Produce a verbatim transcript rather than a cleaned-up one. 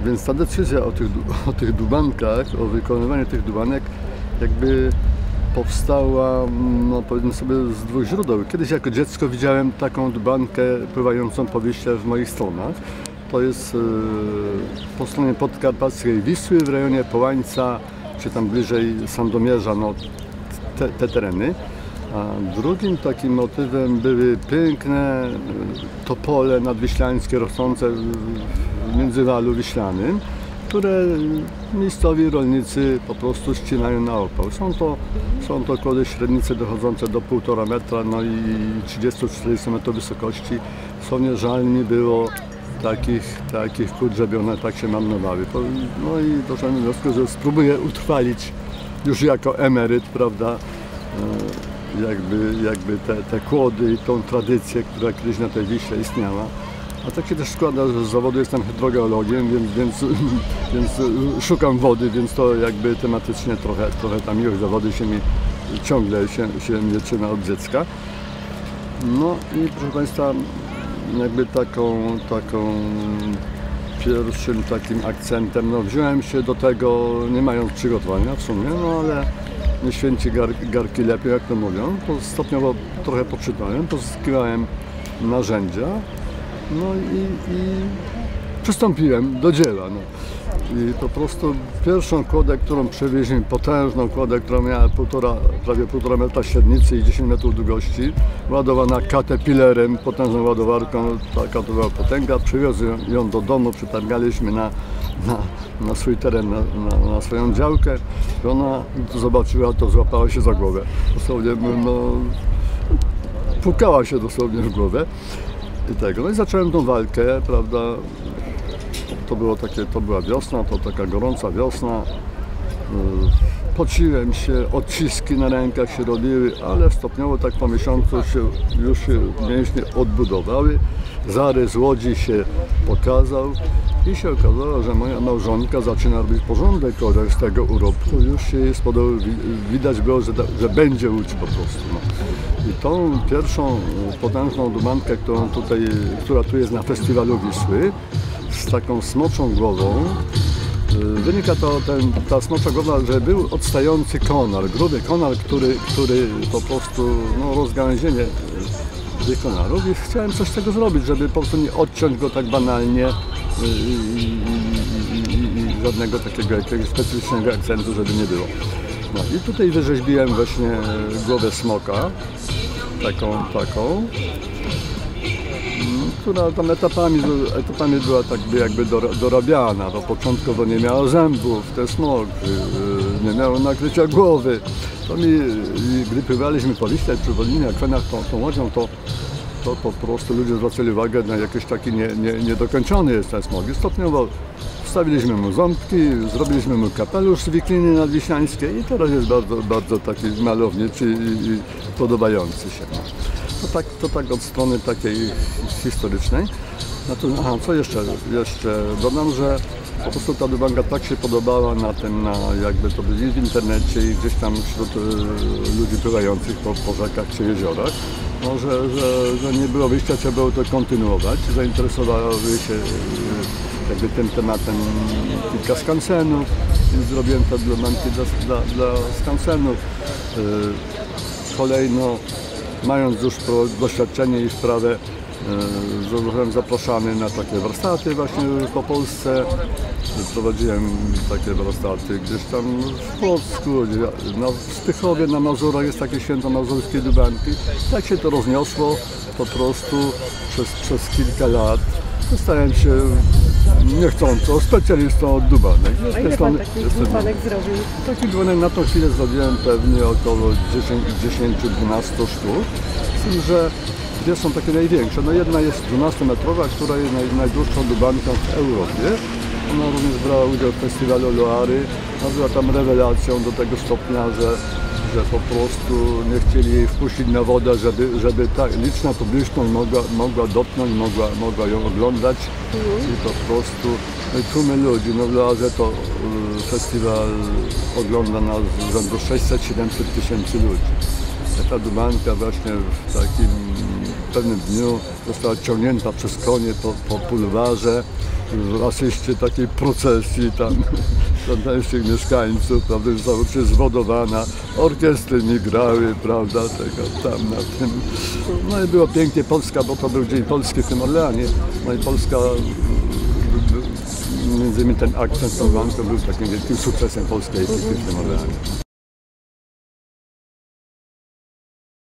Więc ta decyzja o tych, o tych dubankach, o wykonywaniu tych dubanek jakby powstała, no powiedzmy sobie, z dwóch źródeł. Kiedyś jako dziecko widziałem taką dubankę pływającą po Wiśle w moich stronach. To jest po stronie podkarpackiej Wisły, w rejonie Połańca, czy tam bliżej Sandomierza, no te, te tereny. A drugim takim motywem były piękne topole nadwiślańskie rosnące w międzywalu wiślanym, które miejscowi rolnicy po prostu ścinają na opał. Są to, są to kłody średnice dochodzące do półtora metra, no i trzydzieści do czterdziestu metrów wysokości. Słownie żal mi było takich, takich kłód, żeby one tak się marnowały. No i doszedłem do wniosku, że spróbuję utrwalić już jako emeryt, prawda, jakby, jakby te, te kłody i tą tradycję, która kiedyś na tej Wiśle istniała. A tak się też składa, że z zawodu jestem hydrogeologiem, więc, więc, więc szukam wody, więc to jakby tematycznie trochę, trochę ta miłość do wody się mi ciągle się, się mnie trzyma od dziecka. No i proszę Państwa, jakby taką, taką pierwszym takim akcentem, no wziąłem się do tego nie mając przygotowania w sumie, no ale nie święci gar, garki lepiej, jak to mówią. To stopniowo trochę poczytałem, pozyskiwałem narzędzia, no i, i przystąpiłem do dzieła. No. I po prostu pierwszą kłodę, którą przewieźliśmy, potężną kłodę, która miała półtora, prawie półtora metra średnicy i dziesięć metrów długości, ładowana caterpillarem, potężną ładowarką, taka to była potęga, przywiozłem ją do domu, przetargaliśmy na, na, na swój teren, na, na, na swoją działkę. I ona to zobaczyła, to złapała się za głowę. Dosłownie, no, pukała się dosłownie w głowę. I tego. No i zacząłem tą walkę, prawda. To było takie, to była wiosna, to taka gorąca wiosna. Pociłem się, odciski na rękach się robiły, ale stopniowo tak po miesiącu się, już się mięśnie odbudowały. Zarys łodzi się pokazał i się okazało, że moja małżonka zaczyna robić porządek z tego urobku. Już się jej spodobało, widać było, że, że będzie łódź po prostu. No. I tą pierwszą potężną dubankę, którą tutaj, która tu jest na festiwalu Wisły, z taką smoczą głową, wynika to, ten, ta smocza głowa, że był odstający konar, gruby konar, który, który po prostu, no, rozgałęzienie tych konarów i chciałem coś z tego zrobić, żeby po prostu nie odciąć go tak banalnie i, i, i, i, i żadnego takiego jakiegoś specyficznego akcentu, żeby nie było. No i tutaj wyrzeźbiłem właśnie głowę smoka, taką, taką, która tam etapami, etapami była tak jakby dorabiana. No, początkowo nie miała zębów, ten smok, nie miał nakrycia głowy. To mi, gdy pływaliśmy po Wiśle, czy w Wolinie, Akwenach tą, tą łodzią, to, to po prostu ludzie zwracali uwagę na jakiś taki nie, nie, niedokończony jest ten smok. I stopniowo wstawiliśmy mu ząbki, zrobiliśmy mu kapelusz z wikliny nadwiślańskiej i teraz jest bardzo, bardzo taki malowniczy i, i podobający się. To tak, to tak od strony takiej historycznej. Natomiast, aha, co jeszcze? Jeszcze dodam, że po prostu ta dubanka tak się podobała na tym, na jakby to byli w internecie i gdzieś tam wśród ludzi pływających po, po rzekach czy jeziorach, no, że, że, że nie było wyjścia, trzeba było to kontynuować. Zainteresowały się jakby tym tematem kilka skansenów, więc zrobiłem te dubanki dla, dla, dla skansenów. Kolejno, mając już doświadczenie i wprawę, zostałem zapraszany na takie warsztaty właśnie po Polsce. Prowadziłem takie warsztaty gdzieś tam w Płocku, no, w Spychowie na Mazurach jest takie święto mazurskie dubanki. Tak się to rozniosło po prostu przez, przez kilka lat. Stałem się niechcąco specjalistą od dubanek. A ile pan takich dubanek zrobił? Takich dubanek na tą chwilę zrobiłem pewnie około dziesięć do dwunastu sztuk. Z tym, że dwie są takie największe. No jedna jest dwunastometrowa, która jest naj, najdłuższą dubanką w Europie. Ona również brała udział w festiwalu Loary. Ona była tam rewelacją do tego stopnia, że, że po prostu nie chcieli jej wpuścić na wodę, żeby, żeby ta liczna publiczność mogła, mogła dotknąć, mogła, mogła ją oglądać. I po prostu no i tłumy ludzi. No w Loarze to y, festiwal ogląda na rzędu sześćset do siedemset tysięcy ludzi. Ta dubanka właśnie w takim pewnym dniu została ciągnięta przez konie po, po pulwarze w asyście takiej procesji tam tamtejszych mieszkańców, prawda, już zawód jest zwodowana, orkiestry nie grały, prawda, tego tam na tym. No i było pięknie Polska, bo to był Dzień Polski w tym Orleanie, no i Polska, między innymi ten akcent, to był takim wielkim sukcesem polskiej ekipy w tym Orleanie.